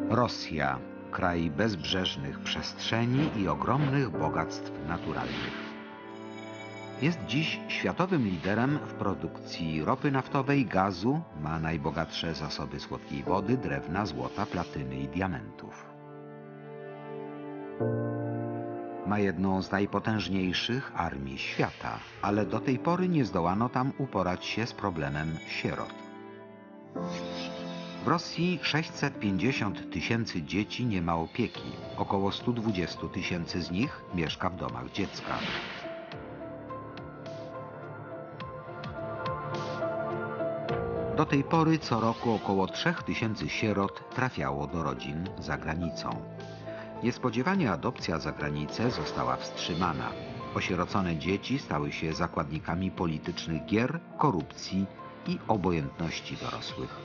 Rosja, kraj bezbrzeżnych przestrzeni i ogromnych bogactw naturalnych. Jest dziś światowym liderem w produkcji ropy naftowej, gazu, ma najbogatsze zasoby słodkiej wody, drewna, złota, platyny i diamentów. Ma jedną z najpotężniejszych armii świata, ale do tej pory nie zdołano tam uporać się z problemem sierot. W Rosji 650 000 dzieci nie ma opieki. Około 120 000 z nich mieszka w domach dziecka. Do tej pory co roku około 3000 sierot trafiało do rodzin za granicą. Niespodziewanie adopcja za granicę została wstrzymana. Osierocone dzieci stały się zakładnikami politycznych gier, korupcji i obojętności dorosłych.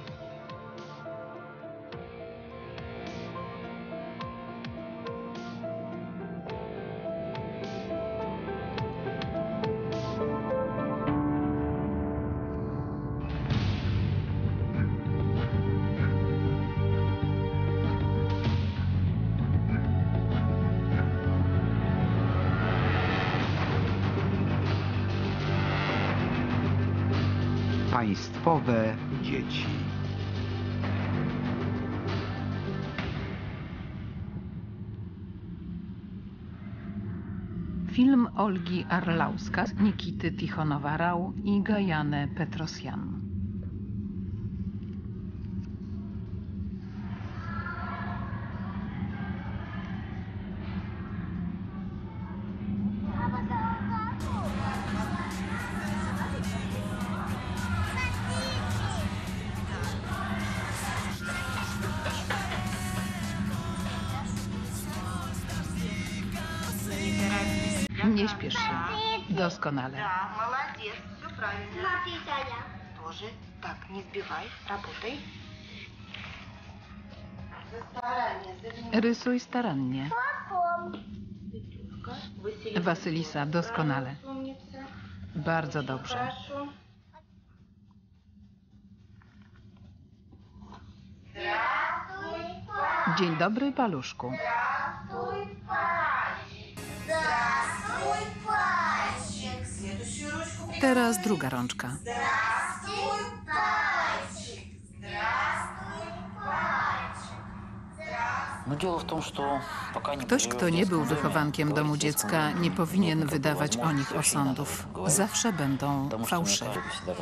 Państwowe dzieci. Film Olgi Arlauskas, Nikity Tichonowa-Rau i Gajane Petrosyan. Nie śpiesz się. Doskonale. Молодец, все правильно. Смотри, Таня. Тоже. Так, не сбивай, работай. За старание, за внимание. Rysuj starannie. Петюшка, Василиса. Wasylisa, doskonale. Умница. Bardzo dobrze. Хорошо. Здравствуй, Dzień dobry, paluszku. здравствуй, пальчик. Здравствуй, пальчик. Следующую ручку. Teraz druga rączka. Здравствуй, пальчик. Здравствуй, пальчик. Ktoś, kto nie był wychowankiem domu dziecka, nie powinien wydawać o nich osądów. Zawsze będą fałszywe.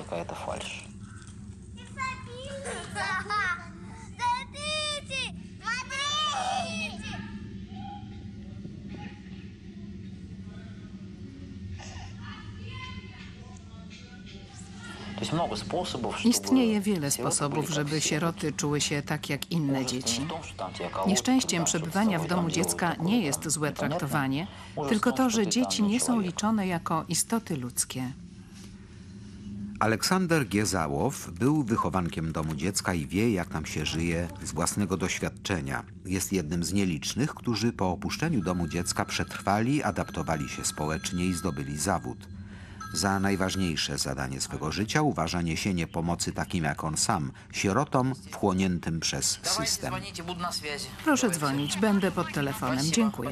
Смотрите, смотрите. Istnieje wiele sposobów, żeby sieroty czuły się tak jak inne dzieci. Nieszczęściem przebywania w domu dziecka nie jest złe traktowanie, tylko to, że dzieci nie są liczone jako istoty ludzkie. Aleksander Giezałow był wychowankiem domu dziecka i wie, jak tam się żyje z własnego doświadczenia. Jest jednym z nielicznych, którzy po opuszczeniu domu dziecka przetrwali, adaptowali się społecznie i zdobyli zawód. Za najważniejsze zadanie swego życia uważa niesienie pomocy takim jak on sam, sierotom wchłoniętym przez system. Proszę dzwonić, będę pod telefonem. Dziękuję.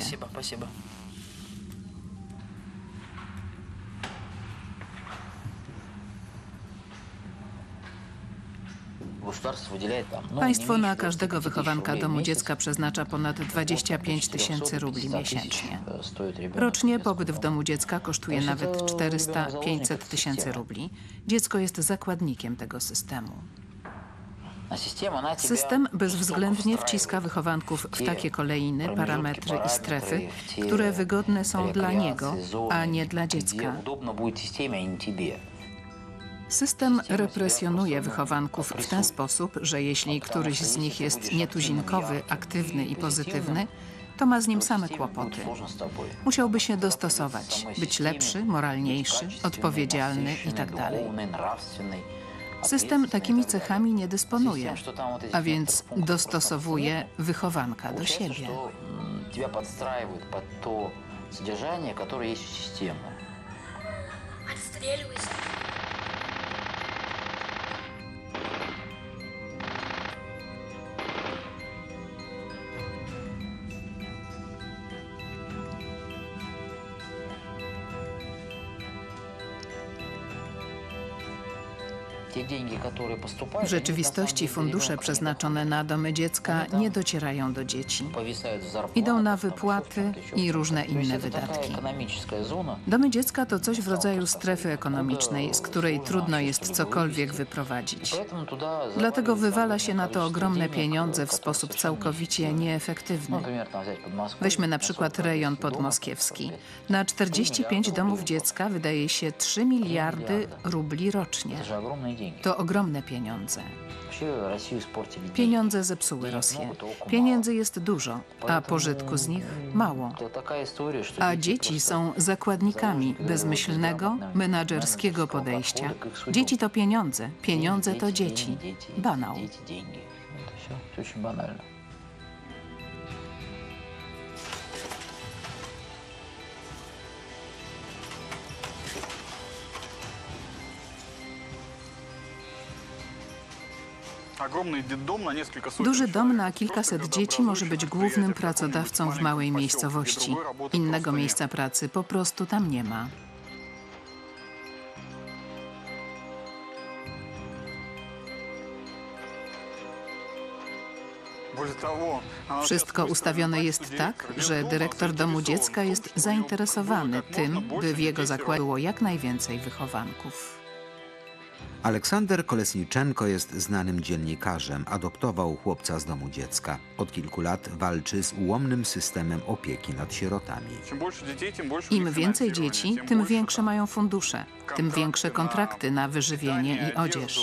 Państwo na każdego wychowanka domu dziecka przeznacza ponad 25 000 rubli miesięcznie. Rocznie pobyt w domu dziecka kosztuje nawet 400–500 000 rubli. Dziecko jest zakładnikiem tego systemu. System bezwzględnie wciska wychowanków w takie kolejny, parametry i strefy, które wygodne są dla niego, a nie dla dziecka. System represjonuje wychowanków w ten sposób, że jeśli któryś z nich jest nietuzinkowy, aktywny i pozytywny, to ma z nim same kłopoty. Musiałby się dostosować, być lepszy, moralniejszy, odpowiedzialny itd. System takimi cechami nie dysponuje, a więc dostosowuje wychowanka do siebie. Отстреливайся. W rzeczywistości fundusze przeznaczone na domy dziecka nie docierają do dzieci. Idą na wypłaty i różne inne wydatki. Domy dziecka to coś w rodzaju strefy ekonomicznej, z której trudno jest cokolwiek wyprowadzić. Dlatego wywala się na to ogromne pieniądze w sposób całkowicie nieefektywny. Weźmy na przykład rejon podmoskiewski. Na 45 domów dziecka wydaje się 3 miliardy rubli rocznie. To ogromne pieniądze. Pieniądze zepsuły Rosję. Pieniędzy jest dużo, a pożytku z nich mało. A dzieci są zakładnikami bezmyślnego, menadżerskiego podejścia. Dzieci to pieniądze, pieniądze to dzieci. Banał. Duży dom na kilkaset dzieci może być głównym pracodawcą w małej miejscowości. Innego miejsca pracy po prostu tam nie ma. Wszystko ustawione jest tak, że dyrektor domu dziecka jest zainteresowany tym, by w jego zakładzie było jak najwięcej wychowanków. Aleksander Kolesniczenko jest znanym dziennikarzem. Adoptował chłopca z domu dziecka. Od kilku lat walczy z ułomnym systemem opieki nad sierotami. Im więcej dzieci, tym większe mają fundusze, tym większe kontrakty na wyżywienie i odzież.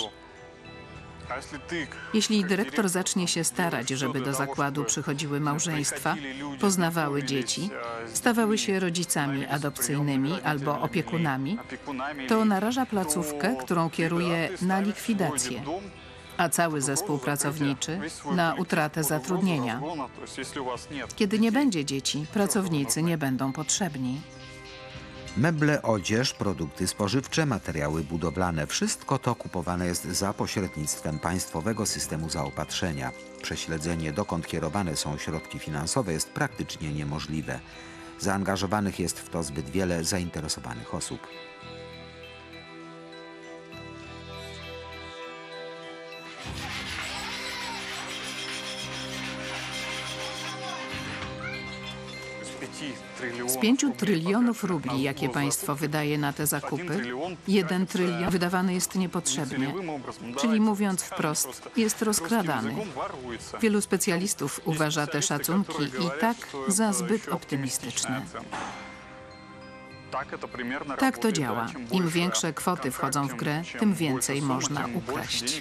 Jeśli dyrektor zacznie się starać, żeby do zakładu przychodziły małżeństwa, poznawały dzieci, stawały się rodzicami adopcyjnymi albo opiekunami, to naraża placówkę, którą kieruje, na likwidację, a cały zespół pracowniczy na utratę zatrudnienia. Kiedy nie będzie dzieci, pracownicy nie będą potrzebni. Meble, odzież, produkty spożywcze, materiały budowlane – wszystko to kupowane jest za pośrednictwem państwowego systemu zaopatrzenia. Prześledzenie, dokąd kierowane są środki finansowe, jest praktycznie niemożliwe. Zaangażowanych jest w to zbyt wiele zainteresowanych osób. Z 5 trylionów rubli, jakie państwo wydaje na te zakupy, 1 trylion wydawany jest niepotrzebnie. Czyli mówiąc wprost, jest rozkradany. Wielu specjalistów uważa te szacunki i tak za zbyt optymistyczne. Tak to działa. Im większe kwoty wchodzą w grę, tym więcej można ukraść.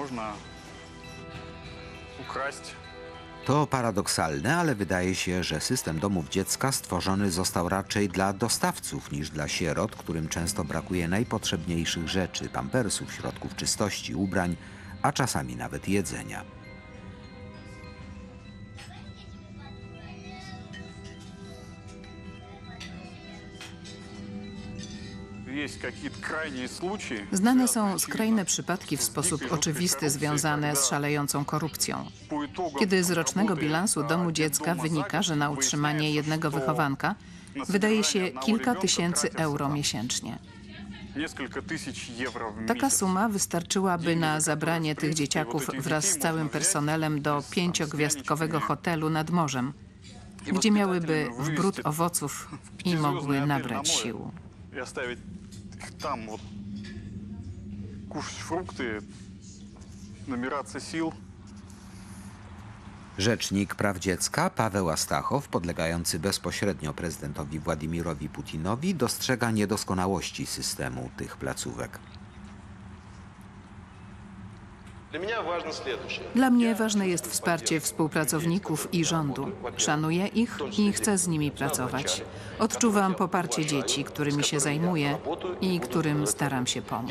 To paradoksalne, ale wydaje się, że system domów dziecka stworzony został raczej dla dostawców niż dla sierot, którym często brakuje najpotrzebniejszych rzeczy – pampersów, środków czystości, ubrań, a czasami nawet jedzenia. Znane są skrajne przypadki w sposób oczywisty związane z szalejącą korupcją. Kiedy z rocznego bilansu domu dziecka wynika, że na utrzymanie jednego wychowanka wydaje się kilka tysięcy euro miesięcznie. Taka suma wystarczyłaby na zabranie tych dzieciaków wraz z całym personelem do 5-gwiazdkowego hotelu nad morzem, gdzie miałyby wbród owoców i mogły nabrać sił. Там вот кушать фрукты, набираться сил. Rzecznik praw dziecka Paweł Astachow, podlegający bezpośrednio prezydentowi Władimirowi Putinowi, dostrzega niedoskonałości systemu tych placówek. Dla mnie ważne jest wsparcie współpracowników i rządu. Szanuję ich i chcę z nimi pracować. Odczuwam poparcie dzieci, którymi się zajmuję i którym staram się pomóc.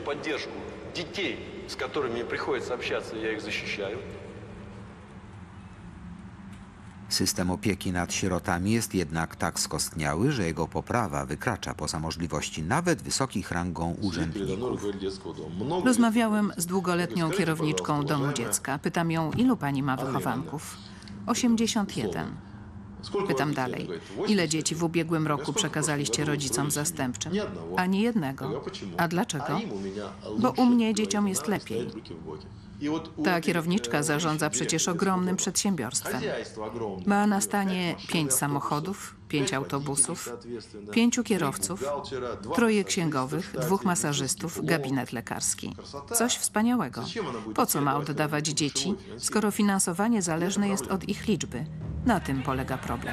System opieki nad sierotami jest jednak tak skostniały, że jego poprawa wykracza poza możliwości nawet wysokich rangą urzędników. Rozmawiałem z długoletnią kierowniczką domu dziecka. Pytam ją, ilu pani ma wychowanków? 81. Pytam dalej, ile dzieci w ubiegłym roku przekazaliście rodzicom zastępczym? Ani jednego. A dlaczego? Bo u mnie dzieciom jest lepiej. Ta kierowniczka zarządza przecież ogromnym przedsiębiorstwem. Ma na stanie 5 samochodów, 5 autobusów, 5 kierowców, 3 księgowych, 2 masażystów, gabinet lekarski. Coś wspaniałego. Po co ma oddawać dzieci, skoro finansowanie zależne jest od ich liczby? Na tym polega problem.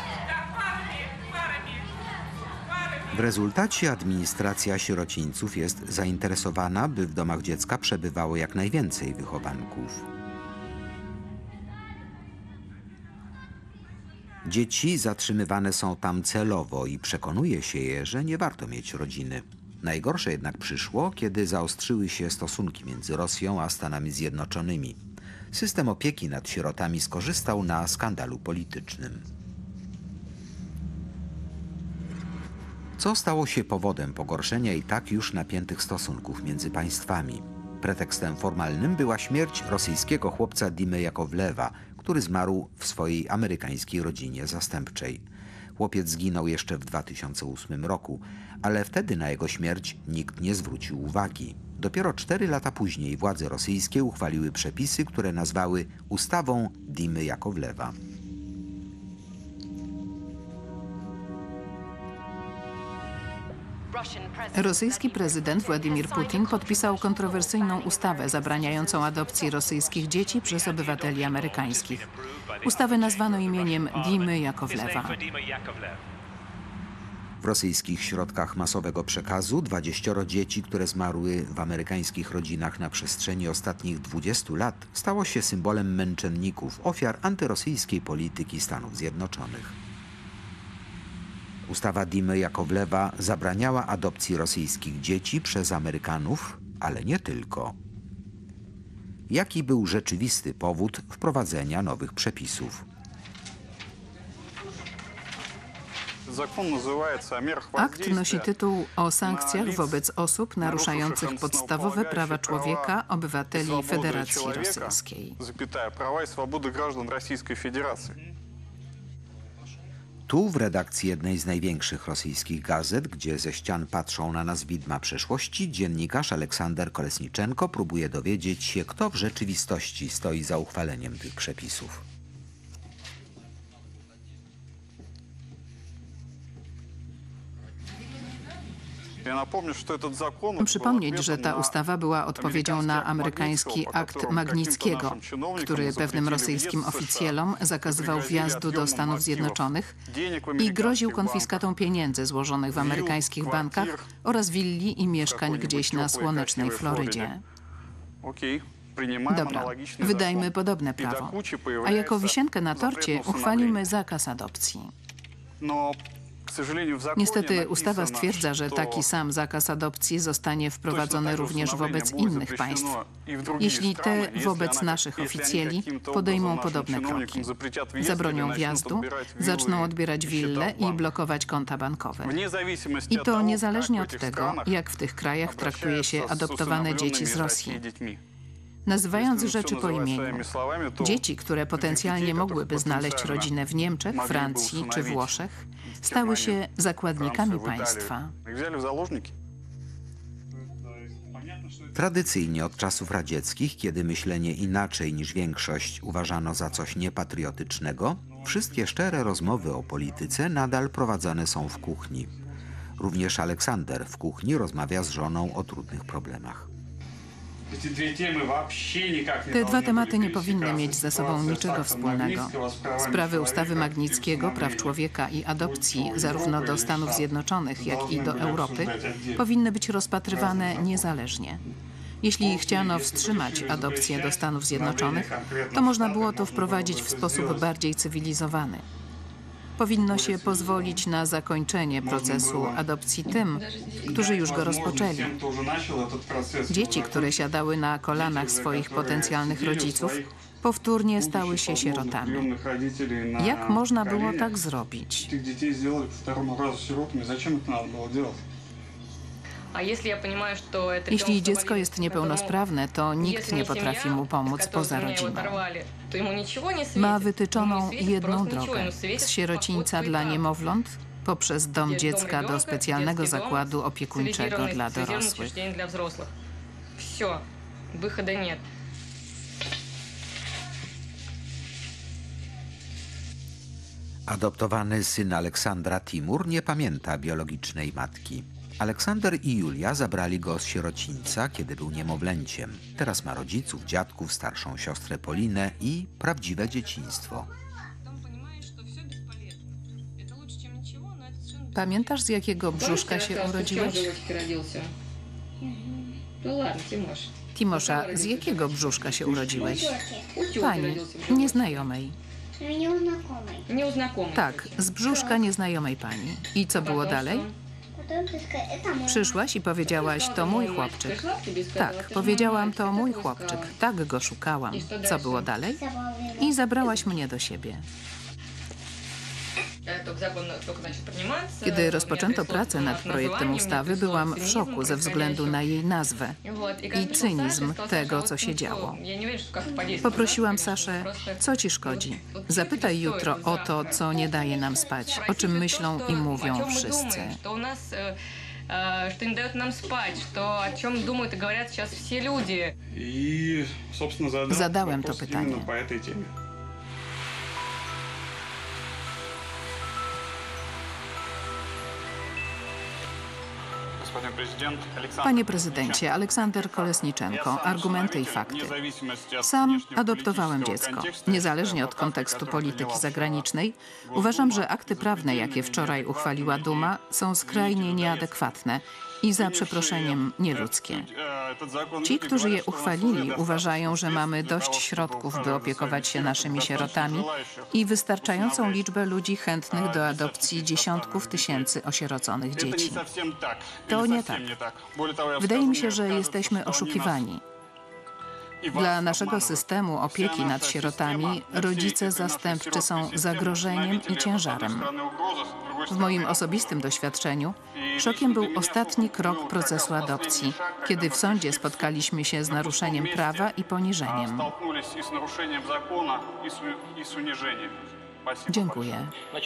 W rezultacie administracja sierocińców jest zainteresowana, by w domach dziecka przebywało jak najwięcej wychowanków. Dzieci zatrzymywane są tam celowo i przekonuje się je, że nie warto mieć rodziny. Najgorsze jednak przyszło, kiedy zaostrzyły się stosunki między Rosją a Stanami Zjednoczonymi. System opieki nad sierotami skorzystał na skandalu politycznym. Co stało się powodem pogorszenia i tak już napiętych stosunków między państwami? Pretekstem formalnym była śmierć rosyjskiego chłopca Dimy Jakowlewa, który zmarł w swojej amerykańskiej rodzinie zastępczej. Chłopiec zginął jeszcze w 2008 roku, ale wtedy na jego śmierć nikt nie zwrócił uwagi. Dopiero 4 lata później władze rosyjskie uchwaliły przepisy, które nazwały ustawą Dimy Jakowlewa. Rosyjski prezydent Władimir Putin podpisał kontrowersyjną ustawę zabraniającą adopcji rosyjskich dzieci przez obywateli amerykańskich. Ustawę nazwano imieniem Dimy Jakowlewa. W rosyjskich środkach masowego przekazu 20 dzieci, które zmarły w amerykańskich rodzinach na przestrzeni ostatnich 20 lat, stało się symbolem męczenników, ofiar antyrosyjskiej polityki Stanów Zjednoczonych. Ustawa Dimy Jakowlewa zabraniała adopcji rosyjskich dzieci przez Amerykanów, ale nie tylko. Jaki był rzeczywisty powód wprowadzenia nowych przepisów? Akt nosi tytuł o sankcjach wobec osób naruszających podstawowe prawa człowieka obywateli Federacji Rosyjskiej. Tu, w redakcji jednej z największych rosyjskich gazet, gdzie ze ścian patrzą na nas widma przeszłości, dziennikarz Aleksander Kolesniczenko próbuje dowiedzieć się, kto w rzeczywistości stoi za uchwaleniem tych przepisów. Przypomnieć, że ta ustawa była odpowiedzią na amerykański akt Magnickiego, który pewnym rosyjskim oficjelom zakazywał wjazdu do Stanów Zjednoczonych i groził konfiskatą pieniędzy złożonych w amerykańskich bankach oraz willi i mieszkań gdzieś na słonecznej Florydzie. Dobra, wydajmy podobne prawo, a jako wisienkę na torcie uchwalimy zakaz adopcji. Niestety ustawa stwierdza, że taki sam zakaz adopcji zostanie wprowadzony również wobec innych państw, jeśli te wobec naszych oficjeli podejmą podobne kroki. Zabronią wjazdu, zaczną odbierać wille i blokować konta bankowe. I to niezależnie od tego, jak w tych krajach traktuje się adoptowane dzieci z Rosji. Nazywając rzeczy po imieniu, dzieci, które potencjalnie mogłyby znaleźć rodzinę w Niemczech, Francji czy Włoszech, stały się zakładnikami państwa. Tradycyjnie od czasów radzieckich, kiedy myślenie inaczej niż większość uważano za coś niepatriotycznego, wszystkie szczere rozmowy o polityce nadal prowadzone są w kuchni. Również Aleksander w kuchni rozmawia z żoną o trudnych problemach. Te dwa tematy nie powinny mieć ze sobą niczego wspólnego. Sprawy ustawy Magnickiego, praw człowieka i adopcji zarówno do Stanów Zjednoczonych, jak i do Europy powinny być rozpatrywane niezależnie. Jeśli chciano wstrzymać adopcję do Stanów Zjednoczonych, to można było to wprowadzić w sposób bardziej cywilizowany. Powinno się pozwolić na zakończenie procesu adopcji tym, którzy już go rozpoczęli. Dzieci, które siadały na kolanach swoich potencjalnych rodziców, powtórnie stały się sierotami. Jak można było tak zrobić? Jeśli dziecko jest niepełnosprawne, to nikt nie potrafi mu pomóc poza rodziną. Ma wytyczoną jedną drogę: z sierocińca dla niemowląt poprzez dom dziecka do specjalnego zakładu opiekuńczego dla dorosłych. Adoptowany syn Aleksandra, Timur, nie pamięta biologicznej matki. Aleksander i Julia zabrali go z sierocińca, kiedy był niemowlęciem. Teraz ma rodziców, dziadków, starszą siostrę Polinę i prawdziwe dzieciństwo. Pamiętasz, z jakiego brzuszka się urodziłeś? Timosza, z jakiego brzuszka się urodziłeś? Pani, nieznajomej. Tak, z brzuszka nieznajomej pani. I co było dalej? Przyszłaś i powiedziałaś: to mój chłopczyk. Tak, powiedziałam: to mój chłopczyk. Tak go szukałam. Co było dalej? I zabrałaś mnie do siebie. Kiedy rozpoczęto pracę nad projektem ustawy, byłam w szoku ze względu na jej nazwę i cynizm tego, co się działo. Poprosiłam Saszę: co ci szkodzi? Zapytaj jutro o to, co nie daje nam spać, o czym myślą i mówią wszyscy. Что не дает нам спать, что о чем думают и говорят сейчас все люди. И, собственно, Zadałem to pytanie. по этой теме. Panie prezydencie, Aleksander Kolesniczenko, argumenty i fakty. Sam adoptowałem dziecko. Niezależnie od kontekstu polityki zagranicznej, uważam, że akty prawne, jakie wczoraj uchwaliła Duma, są skrajnie nieadekwatne i za przeproszeniem nieludzkie. Ci, którzy je uchwalili, uważają, że mamy dość środków, by opiekować się naszymi sierotami i wystarczającą liczbę ludzi chętnych do adopcji dziesiątków tysięcy osieroconych dzieci. To nie tak. Wydaje mi się, że jesteśmy oszukiwani. Dla naszego systemu opieki nad sierotami rodzice zastępczy są zagrożeniem i ciężarem. W moim osobistym doświadczeniu szokiem był ostatni krok procesu adopcji, kiedy w sądzie spotkaliśmy się z naruszeniem prawa i poniżeniem. Dziękuję.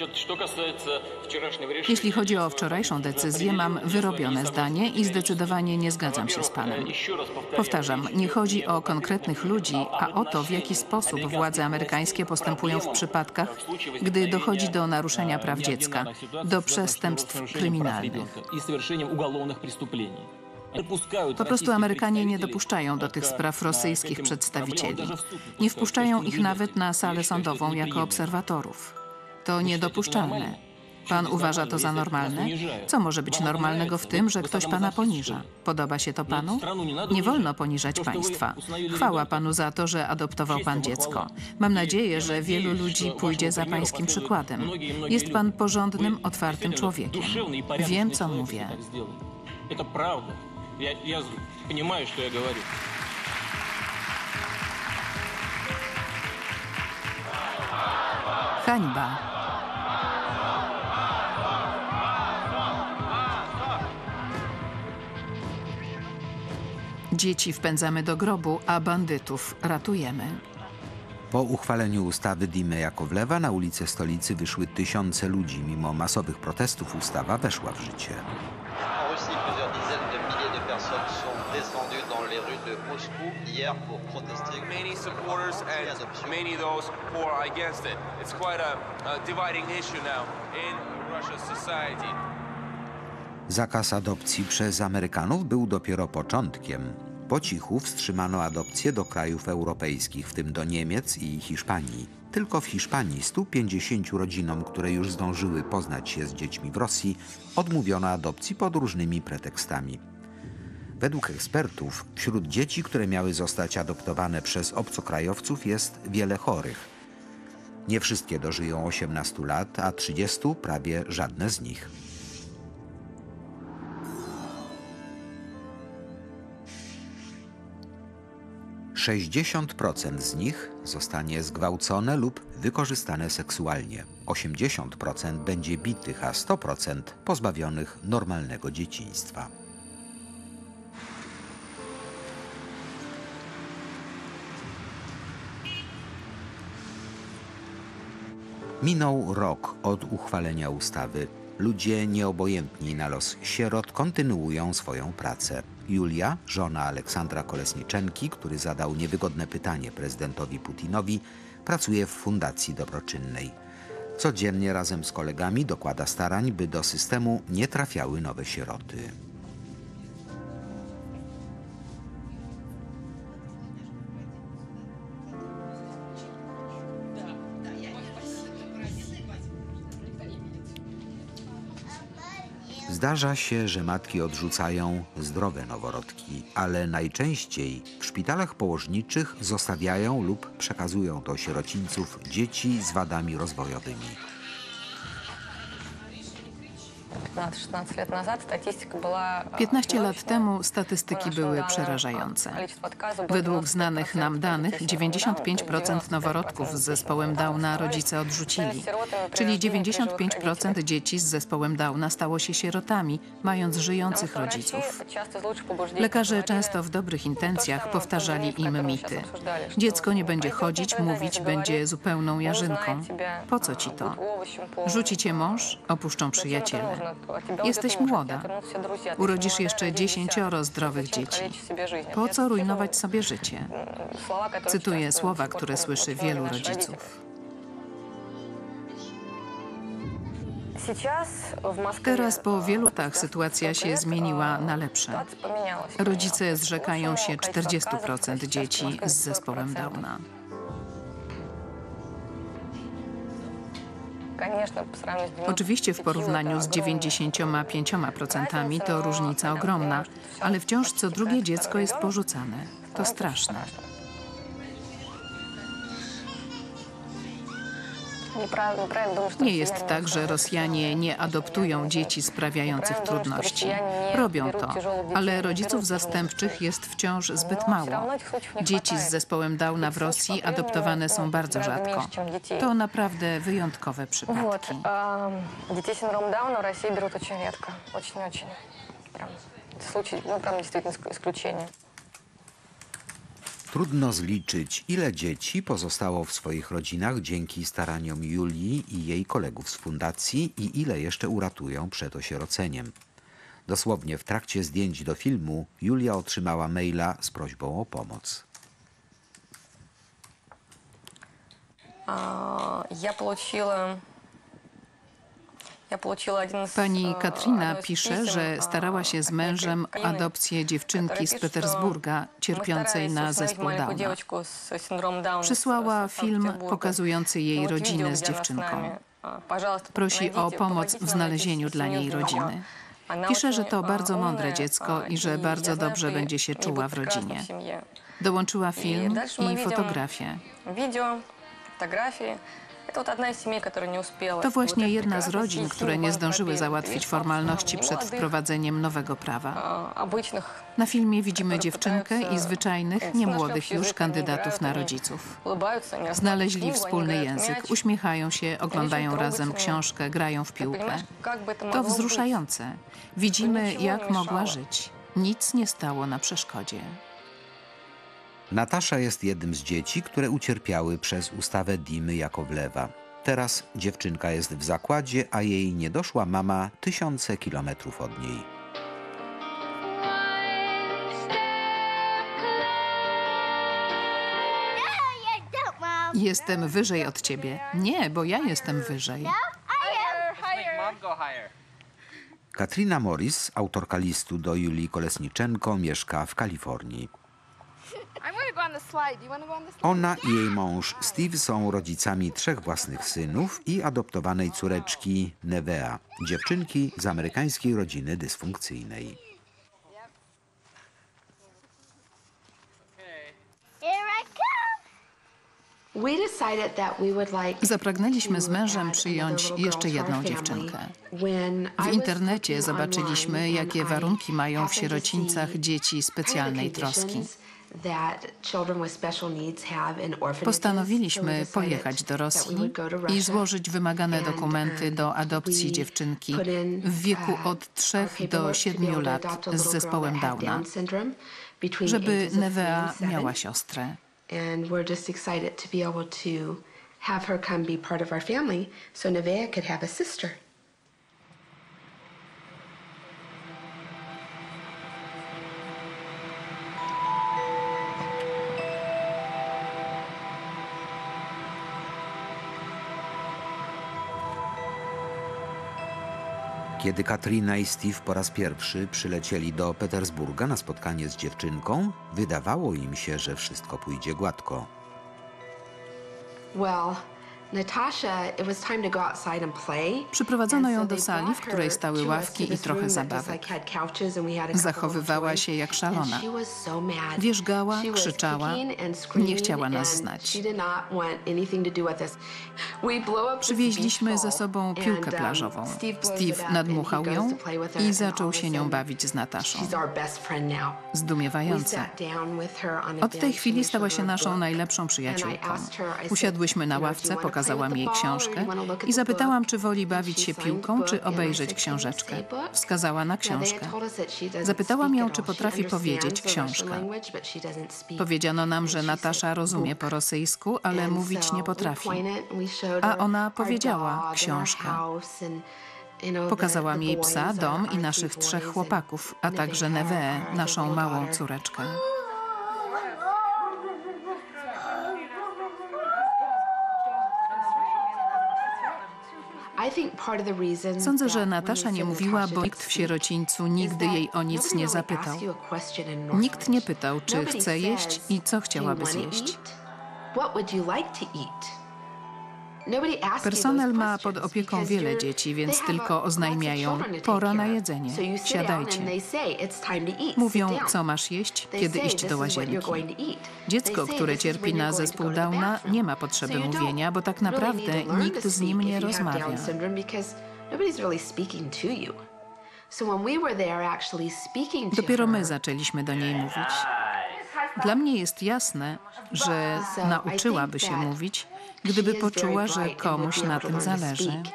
Jeśli chodzi o wczorajszą decyzję, mam wyrobione zdanie i zdecydowanie nie zgadzam się z panem. Powtarzam, nie chodzi o konkretnych ludzi, a o to, w jaki sposób władze amerykańskie postępują w przypadkach, gdy dochodzi do naruszenia praw dziecka, do przestępstw kryminalnych. Po prostu Amerykanie nie dopuszczają do tych spraw rosyjskich przedstawicieli. Nie wpuszczają ich nawet na salę sądową jako obserwatorów. To niedopuszczalne. Pan uważa to za normalne? Co może być normalnego w tym, że ktoś pana poniża? Podoba się to panu? Nie wolno poniżać państwa. Chwała panu za to, że adoptował pan dziecko. Mam nadzieję, że wielu ludzi pójdzie za pańskim przykładem. Jest pan porządnym, otwartym człowiekiem. Wiem, co mówię. Я понимаю, что я говорю. Hańba. Dzieci wpędzamy do grobu, a bandytów ratujemy. Po uchwaleniu ustawy Dimy Jakowlewa na ulice stolicy wyszły tysiące ludzi. Mimo masowych protestów ustawa weszła w życie. Descendus dans les rues de Moscou hier pour protester. Many supporters and many those who are against it. It's quite a dividing issue now in Russia's society. Zakaz adopcji przez Amerykanów był dopiero początkiem. Po cichu wstrzymano adopcje do krajów europejskich, w tym do Niemiec i Hiszpanii. Tylko w Hiszpanii 150 rodzinom, które już zdążyły poznać się z dziećmi w Rosji, odmówiono adopcji pod różnymi pretekstami. Według ekspertów wśród dzieci, które miały zostać adoptowane przez obcokrajowców, jest wiele chorych. Nie wszystkie dożyją 18 lat, a 30 prawie żadne z nich. % z nich zostanie zgwałcone lub wykorzystane seksualnie. 80% będzie bitych, a 100% pozbawionych normalnego dzieciństwa. Minął rok od uchwalenia ustawy. Ludzie nieobojętni na los sierot kontynuują swoją pracę. Julia, żona Aleksandra Kolesniczenki, który zadał niewygodne pytanie prezydentowi Putinowi, pracuje w fundacji dobroczynnej. Codziennie razem z kolegami dokłada starań, by do systemu nie trafiały nowe sieroty. Zdarza się, że matki odrzucają zdrowe noworodki, ale najczęściej w szpitalach położniczych zostawiają lub przekazują do sierocińców dzieci z wadami rozwojowymi. 15 lat temu statystyki były przerażające. Według znanych nam danych 95% noworodków z zespołem Downa rodzice odrzucili, czyli 95% dzieci z zespołem Downa stało się sierotami, mając żyjących rodziców. Lekarze często w dobrych intencjach powtarzali im mity. Dziecko nie będzie chodzić, mówić, będzie zupełną jarzynką. Po co ci to? Rzuci cię mąż, opuszczą przyjaciele. Jesteś młoda. Urodzisz jeszcze 10 zdrowych dzieci. Po co rujnować sobie życie? Cytuję słowa, które słyszy wielu rodziców. Teraz po wielu latach sytuacja się zmieniła na lepsze. Rodzice zrzekają się 40% dzieci z zespołem Downa. Oczywiście w porównaniu z 95% to różnica ogromna, ale wciąż co drugie dziecko jest porzucane. To straszne. Nie jest tak, że Rosjanie nie adoptują dzieci sprawiających trudności. Robią to, ale rodziców zastępczych jest wciąż zbyt mało. Dzieci z zespołem Downa w Rosji adoptowane są bardzo rzadko. To naprawdę wyjątkowe przypadki. Детей с синдромом Дауна в России берут очень редко. Очень-очень. Прям случай, прям действительно исключение. Trudno zliczyć, ile dzieci pozostało w swoich rodzinach dzięki staraniom Julii i jej kolegów z fundacji i ile jeszcze uratują przed osieroceniem. Dosłownie w trakcie zdjęć do filmu Julia otrzymała maila z prośbą o pomoc. Pani Katrina pisze, że starała się z mężem o adopcję dziewczynki z Petersburga cierpiącej na zespół Downa. Przysłała film pokazujący jej rodzinę z dziewczynką. Prosi o pomoc w znalezieniu dla niej rodziny. Pisze, że to bardzo mądre dziecko i że bardzo dobrze będzie się czuła w rodzinie. Dołączyła film i fotografię. To właśnie jedna z rodzin, które nie zdążyły załatwić formalności przed wprowadzeniem nowego prawa. Na filmie widzimy dziewczynkę i zwyczajnych, niemłodych już kandydatów na rodziców. Znaleźli wspólny język, uśmiechają się, oglądają razem książkę, grają w piłkę. To wzruszające. Widzimy, jak mogła żyć. Nic nie stało na przeszkodzie. Natasza jest jednym z dzieci, które ucierpiały przez ustawę Dimy Jakowlewa. Teraz dziewczynka jest w zakładzie, a jej niedoszła mama tysiące kilometrów od niej. Jestem wyżej od ciebie. Nie, bo ja jestem wyżej. Katrina Morris, autorka listu do Julii Kolesniczenko, mieszka w Kalifornii. Ona i jej mąż Steve są rodzicami 3 własnych synów i adoptowanej córeczki Nevea, dziewczynki z amerykańskiej rodziny dysfunkcyjnej. Zapragnęliśmy z mężem przyjąć jeszcze jedną dziewczynkę. W internecie zobaczyliśmy, jakie warunki mają w sierocińcach dzieci specjalnej troski. Postanowiliśmy pojechać do Rosji i złożyć wymagane dokumenty do adopcji dziewczynki w wieku od 3 do 7 lat z zespołem Downa, żeby Nevea miała siostrę. have her come be part of our family so Nevaeh could have a sister. Kiedy Katrina i Steve po raz pierwszy przylecieli do Petersburga na spotkanie z dziewczynką, wydawało im się, że wszystko pójdzie gładko. Well, Natasha, it was time to go outside and play. Przyprowadzono ją do sali, w której stały ławki i trochę zabawek. Zachowywała się jak szalona. Wierzgała, krzyczała, nie chciała nas znać. Przywieźliśmy ze sobą piłkę plażową. Steve nadmuchał ją i zaczął się nią bawić z Nataszą. Zdumiewające. Od tej chwili stała się naszą najlepszą przyjaciółką. Usiadłyśmy na ławce, pokazała mi jej książkę i zapytałam, czy woli bawić się piłką, czy obejrzeć książeczkę. Wskazała na książkę. Zapytałam ją, czy potrafi powiedzieć książkę. Powiedziano nam, że Natasza rozumie po rosyjsku, ale mówić nie potrafi. A ona powiedziała książkę. Pokazałam jej psa, dom i naszych 3 chłopaków, a także Nevaeh, naszą małą córeczkę. Sądzę, że Natasza nie mówiła, bo nikt w sierocińcu nigdy jej o nic nie zapytał. Nikt nie pytał, czy chce jeść i co chciałaby zjeść. Personel ma pod opieką wiele dzieci, więc tylko oznajmiają: pora na jedzenie, siadajcie. Mówią, co masz jeść, kiedy iść do łazienki. Dziecko, które cierpi na zespół Downa, nie ma potrzeby mówienia, bo tak naprawdę nikt z nim nie rozmawia. Dopiero my zaczęliśmy do niej mówić. Dla mnie jest jasne, że nauczyłaby się mówić, gdyby poczuła, że komuś na tym zależy.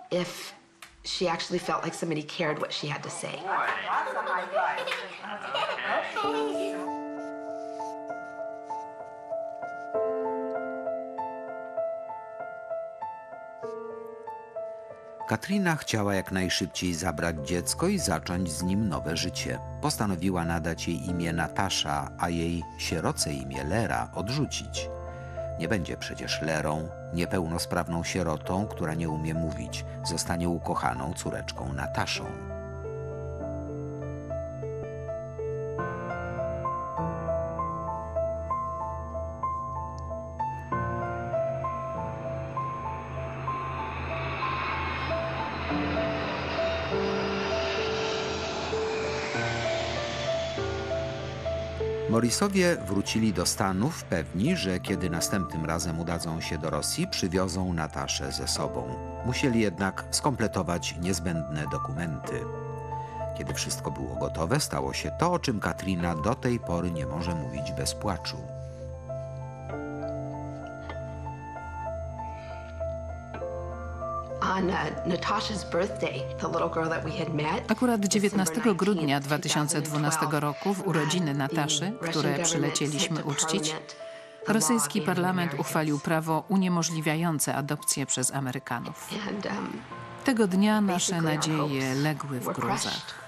Katrina chciała jak najszybciej zabrać dziecko i zacząć z nim nowe życie. Postanowiła nadać jej imię Natasza, a jej sieroce imię Lera odrzucić. Nie będzie przecież Lerą, niepełnosprawną sierotą, która nie umie mówić. Zostanie ukochaną córeczką Nataszą. Morrisowie wrócili do Stanów pewni, że kiedy następnym razem udadzą się do Rosji, przywiozą Nataszę ze sobą. Musieli jednak skompletować niezbędne dokumenty. Kiedy wszystko było gotowe, stało się to, o czym Katrina do tej pory nie może mówić bez płaczu. Akurat 19 grudnia 2012 roku, w urodziny Nataszy, które przylecieliśmy uczcić, rosyjski parlament uchwalił prawo uniemożliwiające adopcję przez Amerykanów. Tego dnia nasze nadzieje legły w gruzach.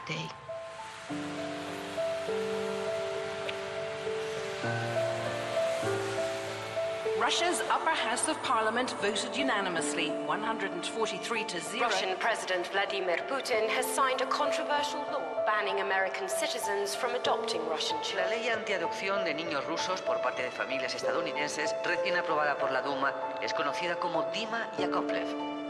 Russia's upper house of parliament voted unanimously, 143 to 0. Russian President Vladimir Putin has signed a controversial law banning American citizens from adopting Russian children. La ley antiadopción de niños rusos por parte de familias estadounidenses, recién aprobada por la Duma, es conocida como Dima Yakovlev.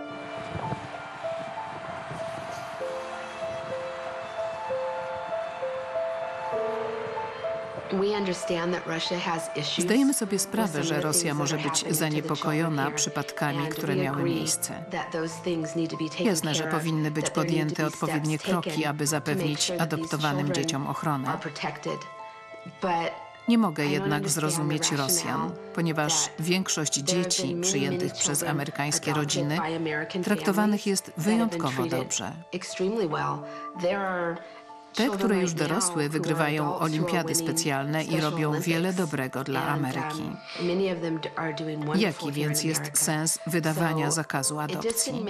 Zdajemy sobie sprawę, że Rosja może być zaniepokojona przypadkami, które miały miejsce. Jasne, że powinny być podjęte odpowiednie kroki, aby zapewnić adoptowanym dzieciom ochronę. Nie mogę jednak zrozumieć Rosjan, ponieważ większość dzieci przyjętych przez amerykańskie rodziny traktowanych jest wyjątkowo dobrze. Te, które już dorosły, wygrywają olimpiady specjalne i robią wiele dobrego dla Ameryki. Jaki więc jest sens wydawania zakazu adopcji?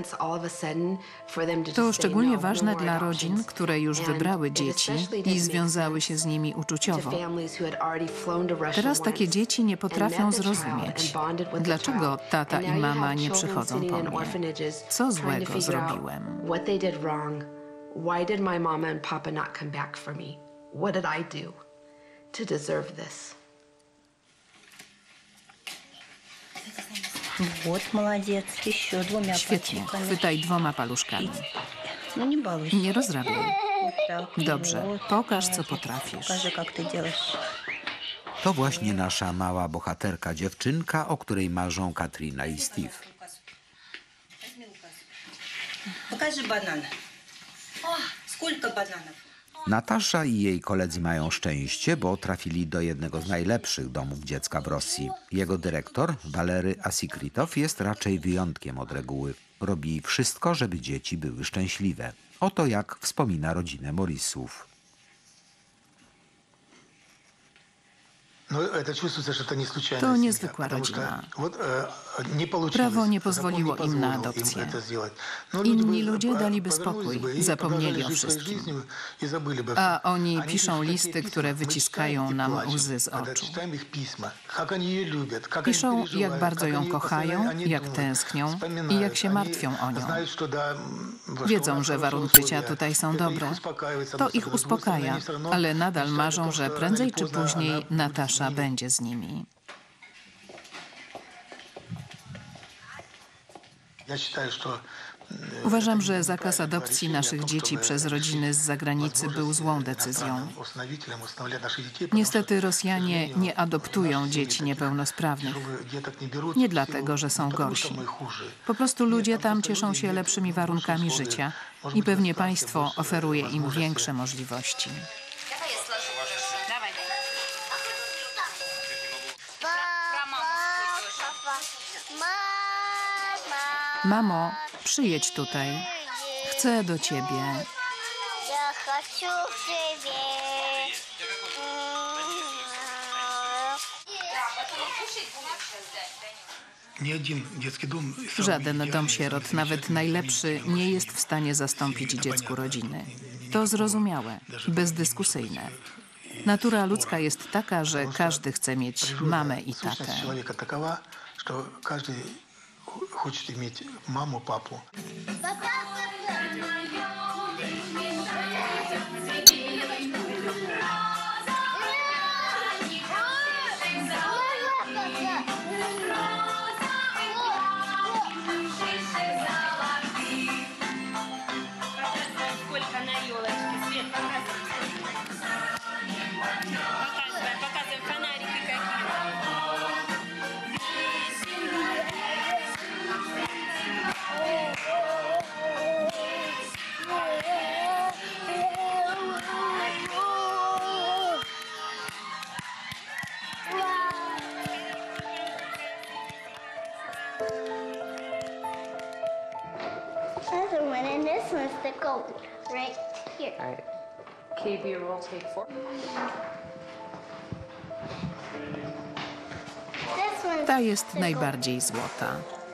To szczególnie ważne dla rodzin, które już wybrały dzieci i związały się z nimi uczuciowo. Teraz takie dzieci nie potrafią zrozumieć, dlaczego tata i mama nie przychodzą po mnie. Co złego zrobiłem? Why did my mama and papa not come back for me? What did I do to deserve this? Świetnie, chwytaj 2 paluszkami. Nie rozrabiaj. Dobrze, pokaż, co potrafisz. To właśnie nasza mała bohaterka, dziewczynka, o której marzą Katrina i Steve. Покажи банан. О, сколько бананов? Natasza i jej koledzy mają szczęście, bo trafili do jednego z najlepszych domów dziecka w Rosji. Jego dyrektor, Walery Asikritow, jest raczej wyjątkiem od reguły. Robi wszystko, żeby dzieci były szczęśliwe. Oto jak wspomina rodzinę Morrisów. To niezwykła rodzina. Prawo nie pozwoliło im na adopcję. Inni ludzie daliby spokój, zapomnieli o wszystkim. A oni piszą listy, które wyciskają nam łzy z oczu. Piszą, jak bardzo ją kochają, jak tęsknią i jak się martwią o nią. Wiedzą, że warunki życia tutaj są dobre. To ich uspokaja, ale nadal marzą, że prędzej czy później Natasza będzie z nimi. Uważam, że zakaz adopcji naszych dzieci przez rodziny z zagranicy był złą decyzją. Niestety Rosjanie nie adoptują dzieci niepełnosprawnych. Nie dlatego, że są gorsi. Po prostu ludzie tam cieszą się lepszymi warunkami życia i pewnie państwo oferuje im większe możliwości. Mamo, przyjedź tutaj. Chcę do ciebie. Żaden dom sierot, nawet najlepszy, nie jest w stanie zastąpić dziecku rodziny. To zrozumiałe, bezdyskusyjne. Natura ludzka jest taka, że każdy chce mieć mamę i tatę. Хочет иметь маму, папу. And this one's the gold, right here. All right. KB roll take 4. This one's Ta jest najbardziej złota.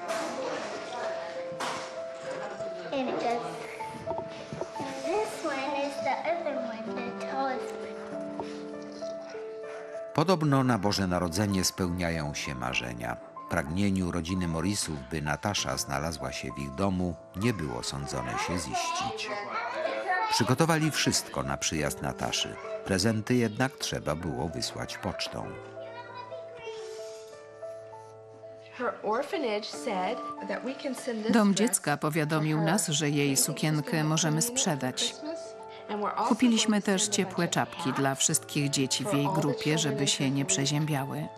And it goes. This one is the other one, the tallest one. Podobno na Boże Narodzenie spełniają się marzenia. Pragnieniu rodziny Morrisów, by Natasza znalazła się w ich domu, nie było sądzone się ziścić. Przygotowali wszystko na przyjazd Nataszy. Prezenty jednak trzeba było wysłać pocztą. Dom dziecka powiadomił nas, że jej sukienkę możemy sprzedać. Kupiliśmy też ciepłe czapki dla wszystkich dzieci w jej grupie, żeby się nie przeziębiały.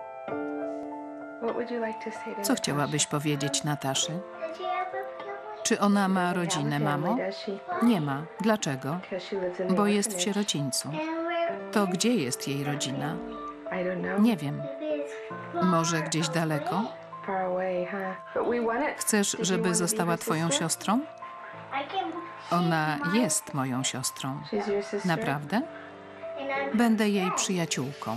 Co chciałabyś powiedzieć Nataszy? Czy Czy ona ma rodzinę, mamo? Nie ma. Dlaczego? Bo jest w sierocińcu. To gdzie jest jej rodzina? Nie wiem. Może gdzieś daleko? Chcesz, żeby została twoją siostrą? Ona jest moją siostrą. Naprawdę? Będę jej przyjaciółką.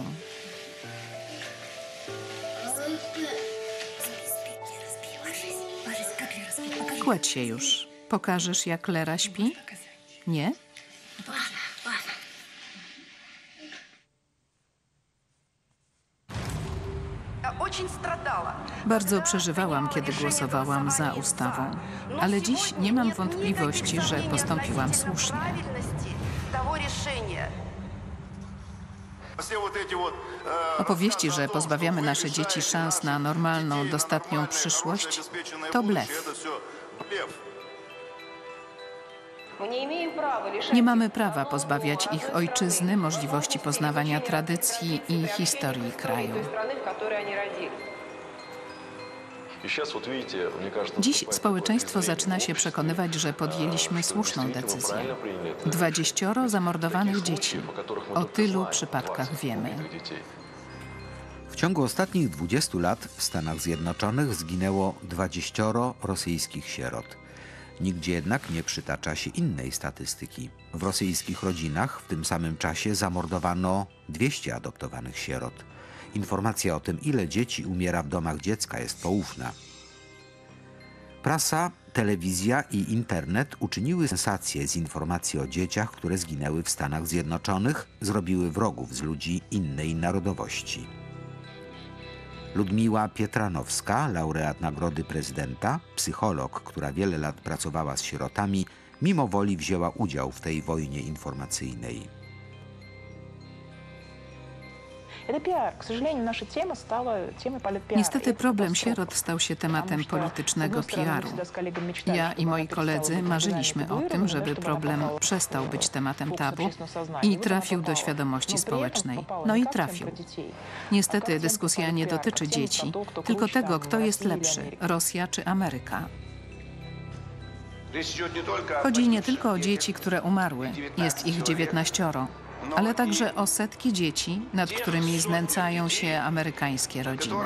Kładź się już. Pokażesz, jak Lera śpi? Nie? Bardzo przeżywałam, kiedy głosowałam za ustawą, ale dziś nie mam wątpliwości, że postąpiłam słusznie. Opowieści, że pozbawiamy nasze dzieci szans na normalną, dostatnią przyszłość, to blef. Nie mamy prawa pozbawiać ich ojczyzny, możliwości poznawania tradycji i historii kraju. Dziś społeczeństwo zaczyna się przekonywać, że podjęliśmy słuszną decyzję. 20 zamordowanych dzieci. O tylu przypadkach wiemy. W ciągu ostatnich 20 lat w Stanach Zjednoczonych zginęło 20 rosyjskich sierot. Nigdzie jednak nie przytacza się innej statystyki. W rosyjskich rodzinach w tym samym czasie zamordowano 200 adoptowanych sierot. Informacja o tym, ile dzieci umiera w domach dziecka, jest poufna. Prasa, telewizja i internet uczyniły sensację z informacji o dzieciach, które zginęły w Stanach Zjednoczonych, zrobiły wrogów z ludzi innej narodowości. Ludmiła Pietranowska, laureat Nagrody Prezydenta, psycholog, która wiele lat pracowała z sierotami, mimo woli wzięła udział w tej wojnie informacyjnej. Niestety problem sierot stał się tematem politycznego PR-u. Ja i moi koledzy marzyliśmy o tym, żeby problem przestał być tematem tabu i trafił do świadomości społecznej. No i trafił. Niestety dyskusja nie dotyczy dzieci, tylko tego, kto jest lepszy, Rosja czy Ameryka. Chodzi nie tylko o dzieci, które umarły, jest ich 19, ale także o setki dzieci, nad którymi znęcają się amerykańskie rodziny.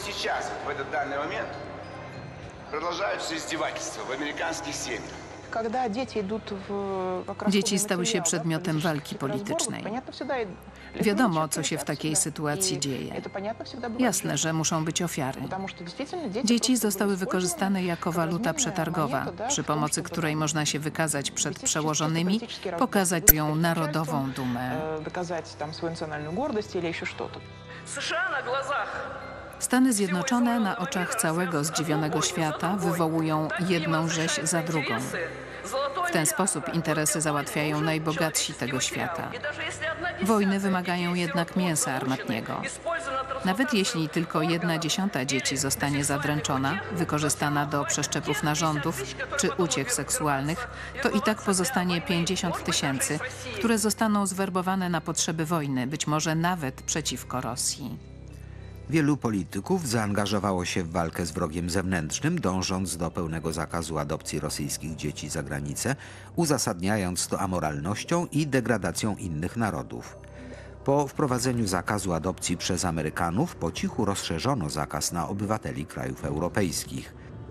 Dzieci stały się przedmiotem walki politycznej. Wiadomo, co się w takiej sytuacji dzieje. Jasne, że muszą być ofiary. Dzieci zostały wykorzystane jako waluta przetargowa, przy pomocy której można się wykazać przed przełożonymi, pokazać ją narodową dumę. Stany Zjednoczone na oczach całego zdziwionego świata wywołują jedną rzeź za drugą. W ten sposób interesy załatwiają najbogatsi tego świata. Wojny wymagają jednak mięsa armatniego. Nawet jeśli tylko 1/10 dzieci zostanie zadręczona, wykorzystana do przeszczepów narządów czy uciech seksualnych, to i tak pozostanie 50 000, które zostaną zwerbowane na potrzeby wojny, być może nawet przeciwko Rosji. Wielu polityków zaangażowało się w walkę z wrogiem zewnętrznym, dążąc do pełnego zakazu adopcji rosyjskich dzieci za granicę, uzasadniając to amoralnością i degradacją innych narodów. Po wprowadzeniu zakazu adopcji przez Amerykanów po cichu rozszerzono zakaz na obywateli krajów europejskich.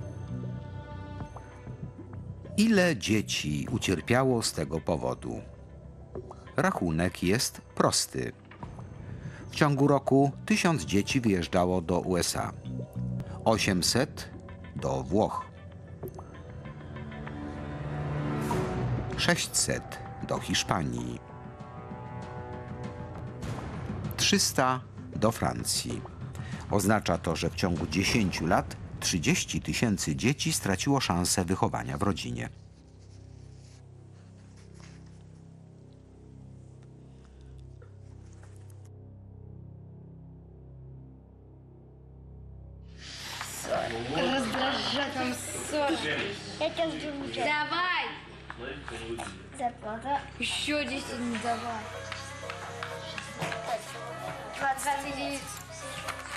Ile dzieci ucierpiało z tego powodu? Rachunek jest prosty. W ciągu roku 1000 dzieci wyjeżdżało do USA, 800 do Włoch, 600 do Hiszpanii, 300 do Francji. Oznacza to, że w ciągu 10 lat 30 000 dzieci straciło szansę wychowania w rodzinie. Раздражать ссор. Я тебя жду. Давай. Зарплата. Еще 10 давай. 29.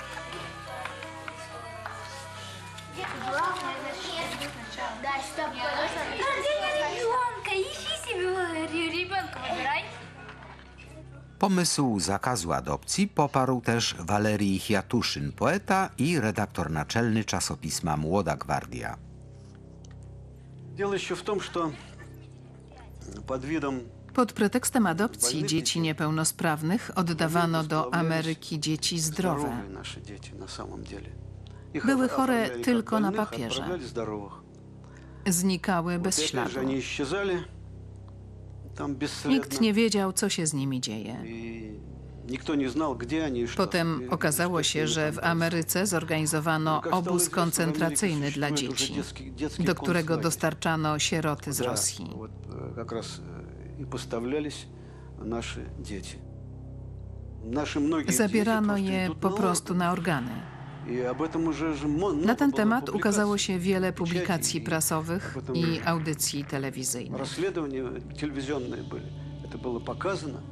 Главное, начать сначала. Да, стоп. Pomysł zakazu adopcji poparł też Walerij Chiatuszyn, poeta i redaktor naczelny czasopisma Młoda Gwardia. Дело еще в том, что под видом Pod pretekstem adopcji dzieci niepełnosprawnych oddawano do Ameryki dzieci zdrowe. здоровые наши дети на самом деле. Их Były chore оформляли как tylko na больных, papierze. отправляли здоровых. Znikały Вот bez опять же śladu. они исчезали там бесследно. Nikt nie wiedział, co się z nimi dzieje. И никто не знал, где они и что. Potem okazało się, że w Ameryce zorganizowano obóz koncentracyjny dla dzieci, do którego dostarczano sieroty z Rosji. Вот как раз и поставлялись наши дети. Наши многие Zabierano дети je идут po на prostu na organy. И об этом уже много Na ten было temat публикаций, ukazało się wiele печати, publikacji и prasowych об этом i audycji telewizyjnych. расследования телевизионные были. Это было показано.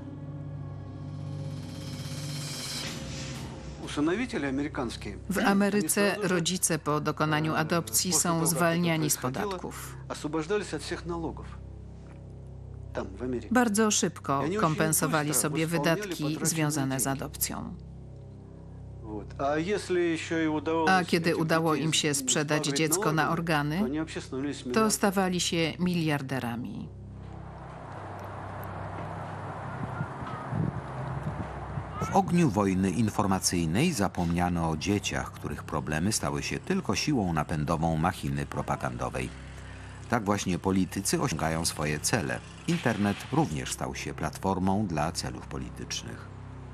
Усыновители американские. W Ameryce rodzice po dokonaniu adopcji są zwalniani z podatków. Освобождались от всех налогов. Там, в Америке. Bardzo szybko kompensowali sobie wydatki związane z adopcją. Вот. А если еще и удавалось A kiedy этих udało детей im się sprzedać избавить dziecko na налогами, organy, to они вообще становились to миллиардерами. stawali się miliarderami. W ogniu wojny informacyjnej zapomniano o dzieciach, których problemy stały się tylko siłą napędową machiny propagandowej. Tak właśnie politycy osiągają swoje cele. Internet również stał się platformą dla celów politycznych.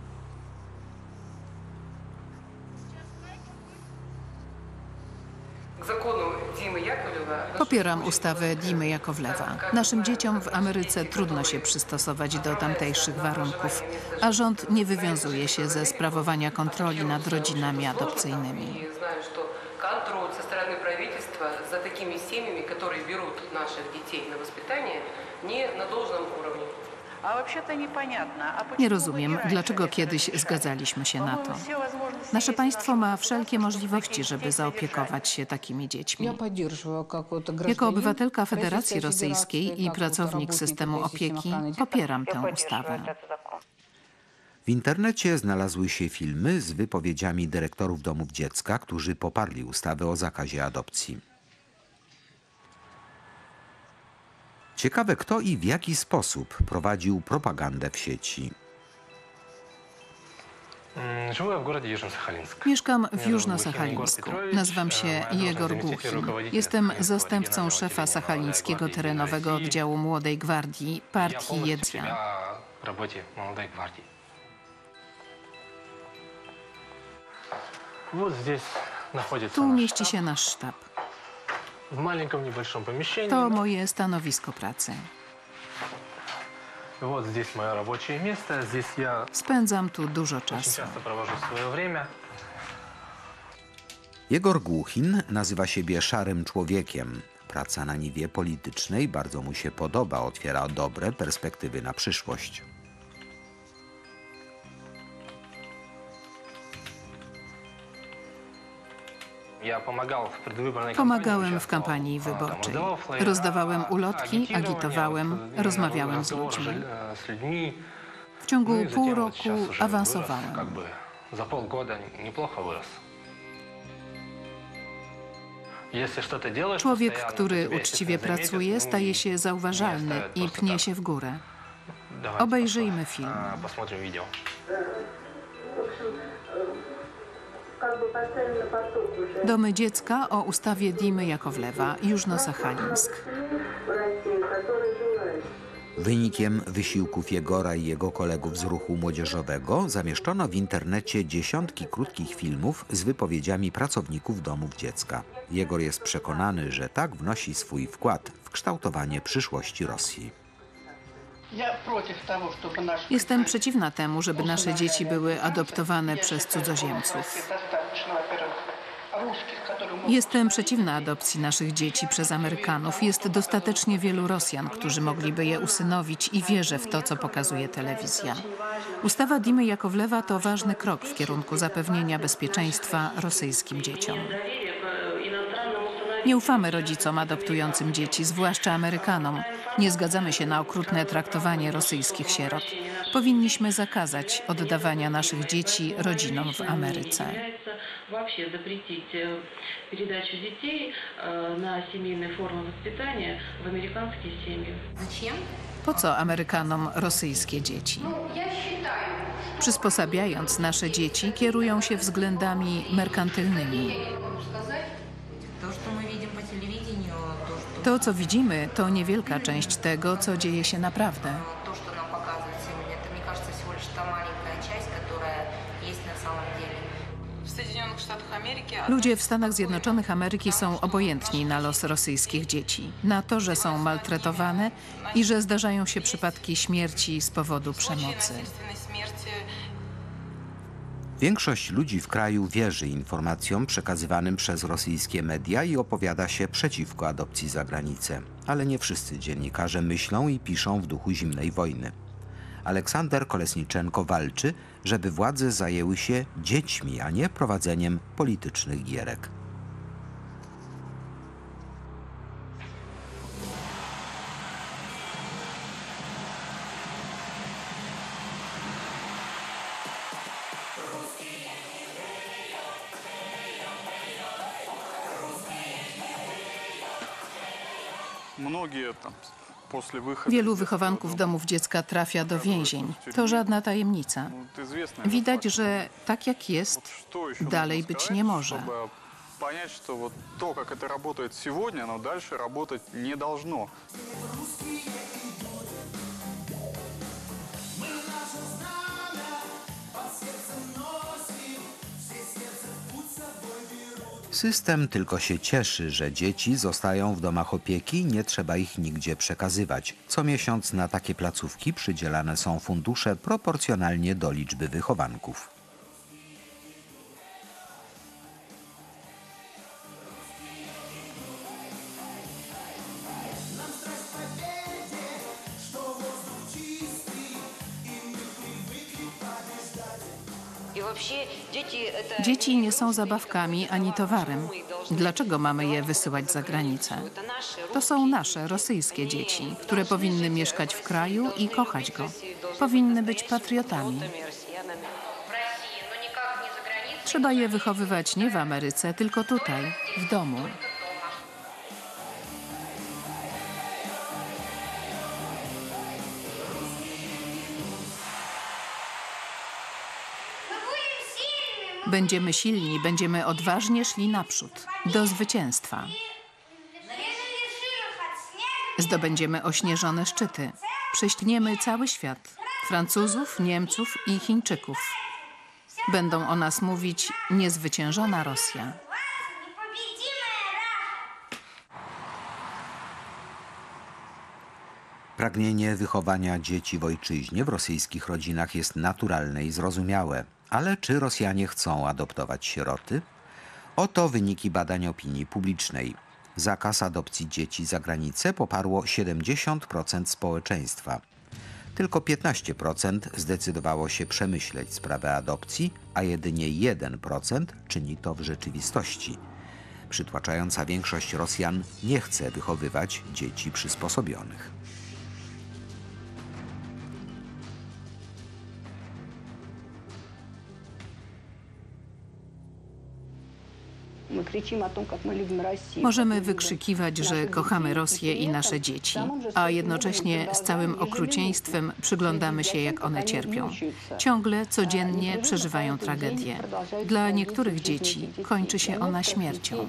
Popieram ustawę Dimy Jakowlewa. Naszym dzieciom w Ameryce trudno się przystosować do tamtejszych warunków, a rząd nie wywiązuje się ze sprawowania kontroli nad rodzinami adopcyjnymi. Контроль со стороны правительства за такими семьями, которые берут наших детей на воспитание, не на должном уровне. Nie rozumiem, dlaczego kiedyś zgadzaliśmy się na to. Nasze państwo ma wszelkie możliwości, żeby zaopiekować się takimi dziećmi. Jako obywatelka Federacji Rosyjskiej i pracownik systemu opieki popieram tę ustawę. W internecie znalazły się filmy z wypowiedziami dyrektorów domów dziecka, którzy poparli ustawę o zakazie adopcji. Ciekawe, kto i w jaki sposób prowadził propagandę w sieci. Mieszkam w Jużno-Sachalińsku. Nazywam się Jegor Głuchin. Jestem zastępcą szefa Sachalińskiego Terenowego Oddziału Młodej Gwardii partii Jedźa. Tu mieści się nasz sztab. To moje stanowisko pracy. Spędzam tu dużo czasu. Jegor Głuchin nazywa siebie szarym człowiekiem. Praca na niwie politycznej bardzo mu się podoba, otwiera dobre perspektywy na przyszłość. Pomagałem w kampanii wyborczej. Rozdawałem ulotki, agitowałem, rozmawiałem z ludźmi. W ciągu pół roku awansowałem. Człowiek, który uczciwie pracuje, staje się zauważalny i pnie się w górę. Obejrzyjmy film. Domy dziecka o ustawie Dimy Jakowlewa, Jużno-Sachalińsk. Wynikiem wysiłków Jegora i jego kolegów z ruchu młodzieżowego zamieszczono w internecie dziesiątki krótkich filmów z wypowiedziami pracowników domów dziecka. Jegor jest przekonany, że tak wnosi swój wkład w kształtowanie przyszłości Rosji. Jestem przeciwna temu, żeby nasze dzieci były adoptowane przez cudzoziemców. Jestem przeciwna adopcji naszych dzieci przez Amerykanów. Jest dostatecznie wielu Rosjan, którzy mogliby je usynowić i wierzę w to, co pokazuje telewizja. Ustawa Dimy Jakowlewa to ważny krok w kierunku zapewnienia bezpieczeństwa rosyjskim dzieciom. Nie ufamy rodzicom adoptującym dzieci, zwłaszcza Amerykanom. Nie zgadzamy się na okrutne traktowanie rosyjskich sierot. Powinniśmy zakazać oddawania naszych dzieci rodzinom w Ameryce. Вообще запретить передачу детей на семейные формы воспитания в американские семьи. Зачем? Po co Amerykanom rosyjskie dzieci? Przysposabiając nasze dzieci, kierują się względami merkantylnymi. То, что мы видим по телевидению, To, co widzimy, to niewielka część tego, co dzieje się naprawdę. то, что нам показывают сегодня, это, мне кажется, всего лишь та маленькая часть, которая есть на самом деле. В Соединенных Штатах Америки Ludzie w Stanach Zjednoczonych Ameryki są obojętni na los rosyjskich dzieci, na to, że są maltretowane i że zdarzają się przypadki śmierci z powodu przemocy. насильственной смерти. Większość ludzi w kraju wierzy informacjom przekazywanym przez rosyjskie media i opowiada się przeciwko adopcji za granicę. Ale nie wszyscy dziennikarze myślą i piszą w duchu zimnej wojny. Aleksander Kolesniczenko walczy, żeby władze zajęły się dziećmi, a nie prowadzeniem politycznych gierek. Многие там после выхода... Wielu wychowanków domów dziecka trafia do więzień. To żadna tajemnica. Widać, że tak jak jest, dalej być nie może. Понять, что вот то, как это работает сегодня, оно дальше работать не должно. System tylko się cieszy, że dzieci zostają w domach opieki i nie trzeba ich nigdzie przekazywać. Co miesiąc na takie placówki przydzielane są fundusze proporcjonalnie do liczby wychowanków. Dzieci nie są zabawkami ani towarem. Dlaczego mamy je wysyłać za granicę? To są nasze, rosyjskie dzieci, które powinny mieszkać w kraju i kochać go. Powinny być patriotami. Trzeba je wychowywać nie w Ameryce, tylko tutaj, w domu. Będziemy silni, będziemy odważnie szli naprzód, do zwycięstwa. Zdobędziemy ośnieżone szczyty. Prześlniemy cały świat. Francuzów, Niemców i Chińczyków. Będą o nas mówić niezwyciężona Rosja. Pragnienie wychowania dzieci w ojczyźnie w rosyjskich rodzinach jest naturalne i zrozumiałe. Ale czy Rosjanie chcą adoptować sieroty? Oto wyniki badań opinii publicznej. Zakaz adopcji dzieci za granicę poparło 70% społeczeństwa. Tylko 15% zdecydowało się przemyśleć sprawę adopcji, a jedynie 1% czyni to w rzeczywistości. Przytłaczająca większość Rosjan nie chce wychowywać dzieci przysposobionych. Możemy wykrzykiwać, że kochamy Rosję i nasze dzieci, a jednocześnie z całym okrucieństwem przyglądamy się, jak one cierpią. Ciągle, codziennie przeżywają tragedię. Dla niektórych dzieci kończy się ona śmiercią.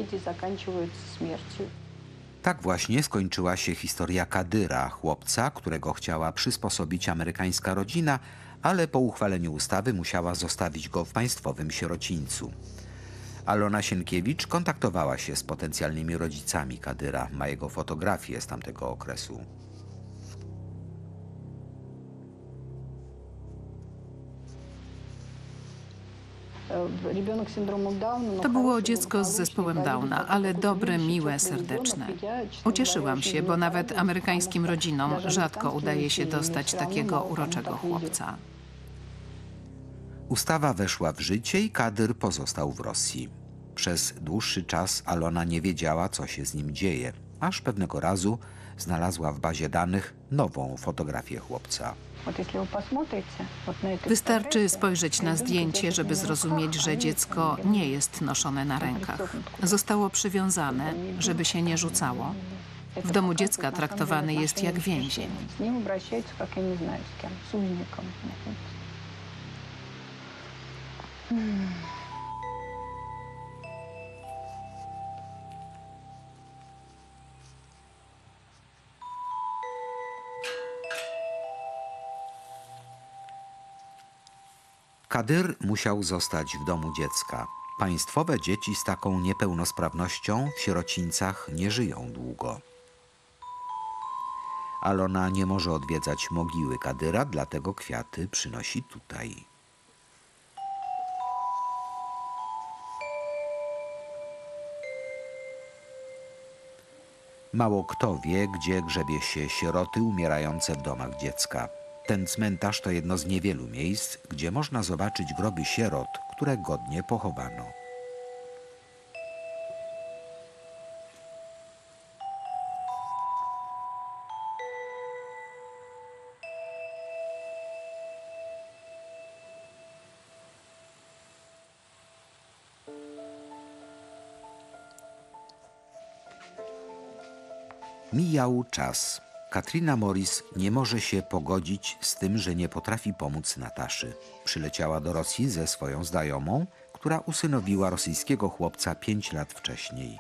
Tak właśnie skończyła się historia Kadyra, chłopca, którego chciała przysposobić amerykańska rodzina, ale po uchwaleniu ustawy musiała zostawić go w państwowym sierocińcu. Alona Sienkiewicz kontaktowała się z potencjalnymi rodzicami Kadyra. Ma jego fotografię z tamtego okresu. To było dziecko z zespołem Downa, ale dobre, miłe, serdeczne. Ucieszyłam się, bo nawet amerykańskim rodzinom rzadko udaje się dostać takiego uroczego chłopca. Ustawa weszła w życie i Kadyr pozostał w Rosji. Przez dłuższy czas Alona nie wiedziała, co się z nim dzieje, aż pewnego razu znalazła w bazie danych nową fotografię chłopca. Wystarczy spojrzeć na zdjęcie, żeby zrozumieć, że dziecko nie jest noszone na rękach. Zostało przywiązane, żeby się nie rzucało. W domu dziecka traktowany jest jak więzień. Kadyr musiał zostać w domu dziecka. Państwowe dzieci z taką niepełnosprawnością w sierocińcach nie żyją długo. Alona nie może odwiedzać mogiły Kadyra, dlatego kwiaty przynosi tutaj. Mało kto wie, gdzie grzebie się sieroty umierające w domach dziecka. Ten cmentarz to jedno z niewielu miejsc, gdzie można zobaczyć groby sierot, które godnie pochowano. Mijał czas. Katrina Morris nie może się pogodzić z tym, że nie potrafi pomóc Nataszy. Przyleciała do Rosji ze swoją znajomą, która usynowiła rosyjskiego chłopca 5 lat wcześniej.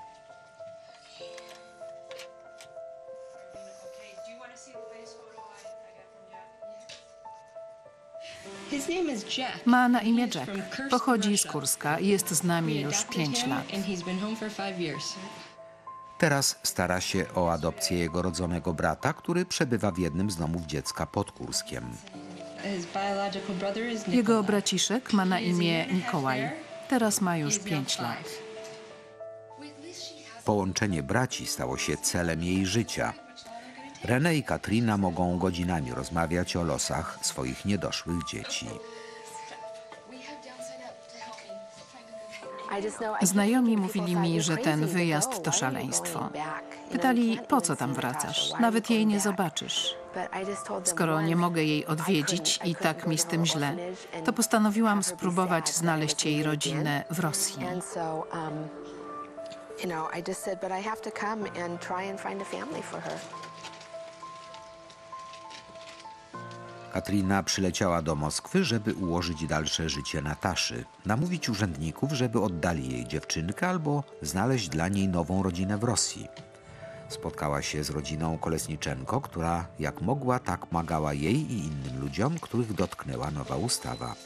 Ma na imię Jack. Pochodzi z Kurska i jest z nami już 5 lat. Teraz stara się o adopcję jego rodzonego brata, który przebywa w jednym z domów dziecka pod Kurskiem. Jego braciszek ma na imię Mikołaj. Teraz ma już 5 lat. Połączenie braci stało się celem jej życia. René i Katrina mogą godzinami rozmawiać o losach swoich niedoszłych dzieci. Znajomi mówili mi, że ten wyjazd to szaleństwo. Pytali, po co tam wracasz? Nawet jej nie zobaczysz. Skoro nie mogę jej odwiedzić i tak mi z tym źle, to postanowiłam spróbować znaleźć jej rodzinę w Rosji. Katrina przyleciała do Moskwy, żeby ułożyć dalsze życie Nataszy, namówić urzędników, żeby oddali jej dziewczynkę albo znaleźć dla niej nową rodzinę w Rosji. Spotkała się z rodziną Kolesniczenko, która jak mogła, tak pomagała jej i innym ludziom, których dotknęła nowa ustawa.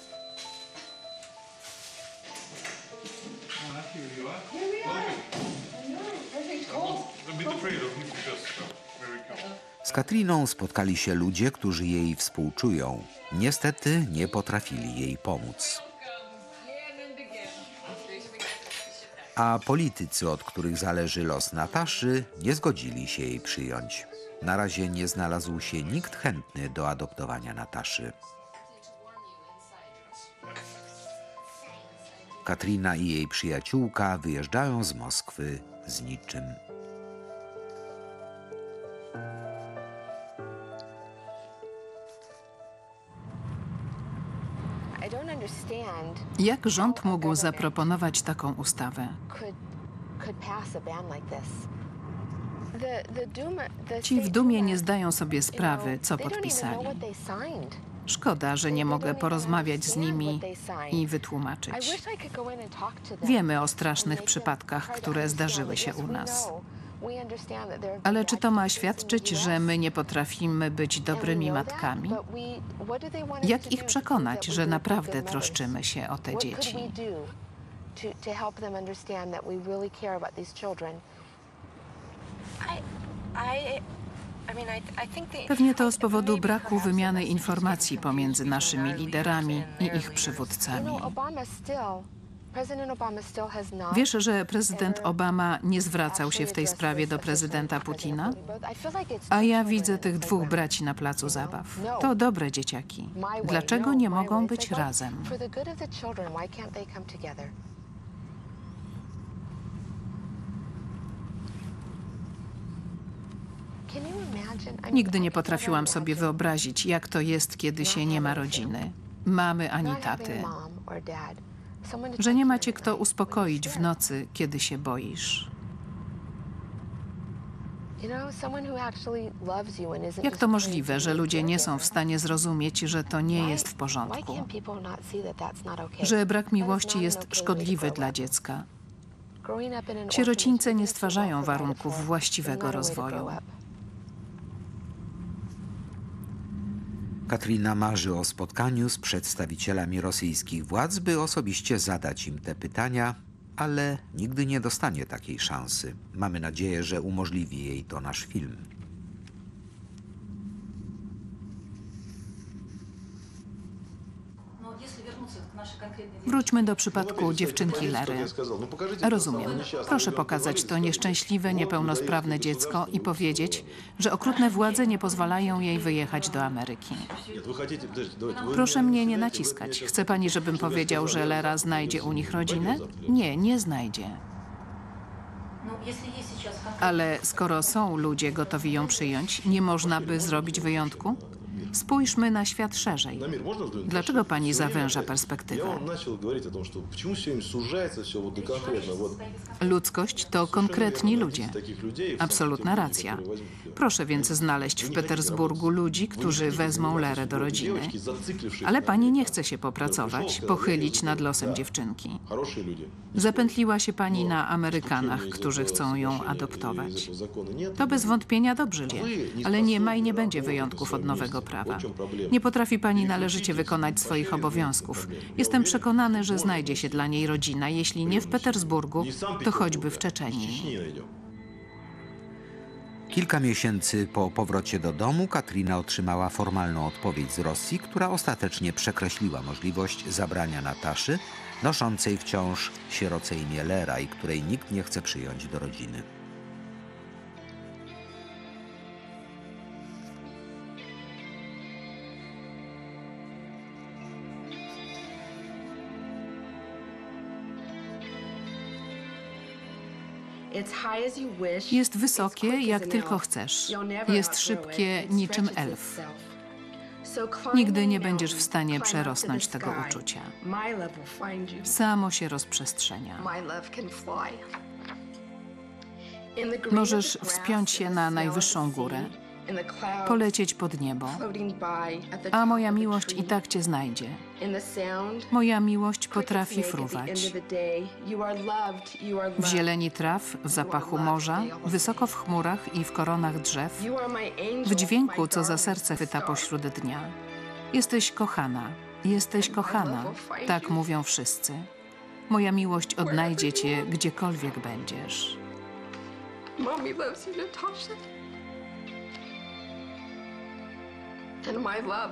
Z Katriną spotkali się ludzie, którzy jej współczują. Niestety nie potrafili jej pomóc. A politycy, od których zależy los Nataszy, nie zgodzili się jej przyjąć. Na razie nie znalazł się nikt chętny do adoptowania Nataszy. Katrina i jej przyjaciółka wyjeżdżają z Moskwy z niczym. Jak rząd mógł zaproponować taką ustawę? Ci w Dumie nie zdają sobie sprawy, co podpisali. Szkoda, że nie mogę porozmawiać z nimi i wytłumaczyć. Wiemy o strasznych przypadkach, które zdarzyły się u nas. Ale czy to ma świadczyć, że my nie potrafimy być dobrymi matkami? Jak ich przekonać, że naprawdę troszczymy się o te dzieci? Pewnie to z powodu braku wymiany informacji pomiędzy naszymi liderami i ich przywódcami. Wiesz, że prezydent Obama nie zwracał się w tej sprawie do prezydenta Putina? A ja widzę tych dwóch braci na placu zabaw. To dobre dzieciaki. Dlaczego nie mogą być razem? Nigdy nie potrafiłam sobie wyobrazić, jak to jest, kiedy się nie ma rodziny, mamy ani taty. Że nie macie kto uspokoić w nocy, kiedy się boisz. Jak to możliwe, że ludzie nie są w stanie zrozumieć, że to nie jest w porządku? Że brak miłości jest szkodliwy dla dziecka? Sierocińce nie stwarzają warunków właściwego rozwoju. Katrina marzy o spotkaniu z przedstawicielami rosyjskich władz, by osobiście zadać im te pytania, ale nigdy nie dostanie takiej szansy. Mamy nadzieję, że umożliwi jej to nasz film. Wróćmy do przypadku dziewczynki Lery. Rozumiem. Proszę pokazać to nieszczęśliwe, niepełnosprawne dziecko i powiedzieć, że okrutne władze nie pozwalają jej wyjechać do Ameryki. Proszę mnie nie naciskać. Chce pani, żebym powiedział, że Lera znajdzie u nich rodzinę? Nie, nie znajdzie. Ale skoro są ludzie gotowi ją przyjąć, nie można by zrobić wyjątku? Spójrzmy na świat szerzej. Dlaczego pani zawęża perspektywę? Ludzkość to konkretni ludzie. Absolutna racja. Proszę więc znaleźć w Petersburgu ludzi, którzy wezmą Lerę do rodziny. Ale pani nie chce się popracować, pochylić nad losem dziewczynki. Zapętliła się pani na Amerykanach, którzy chcą ją adoptować. To bez wątpienia dobrzy ludzie, ale nie ma i nie będzie wyjątków od nowego prawa. Nie potrafi pani należycie wykonać swoich obowiązków. Jestem przekonany, że znajdzie się dla niej rodzina, jeśli nie w Petersburgu, to choćby w Czeczenii. Kilka miesięcy po powrocie do domu Katrina otrzymała formalną odpowiedź z Rosji, która ostatecznie przekreśliła możliwość zabrania Nataszy, noszącej wciąż sieroce imię Lera i której nikt nie chce przyjąć do rodziny. Jest wysokie, jak tylko chcesz. Jest szybkie, niczym elf. Nigdy nie będziesz w stanie przerosnąć tego uczucia. Samo się rozprzestrzenia. Możesz wspiąć się na najwyższą górę, polecieć pod niebo, a moja miłość i tak cię znajdzie. Moja miłość potrafi fruwać. W zieleni traw, w zapachu morza, wysoko w chmurach i w koronach drzew, w dźwięku, co za serce chwyta pośród dnia. Jesteś kochana, tak mówią wszyscy. Moja miłość odnajdzie cię, gdziekolwiek będziesz. Mommy loves you, Natasha. And my love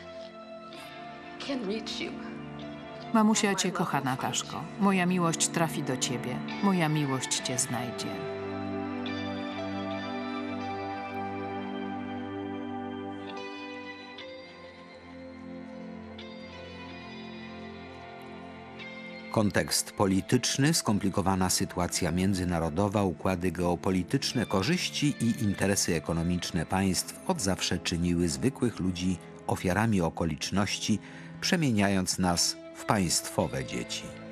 can reach you. Mamusia cię kocha, Nataszko. Moja miłość trafi do ciebie. Moja miłość cię znajdzie. Kontekst polityczny, skomplikowana sytuacja międzynarodowa, układy geopolityczne, korzyści i interesy ekonomiczne państw od zawsze czyniły zwykłych ludzi ofiarami okoliczności, przemieniając nas w państwowe dzieci.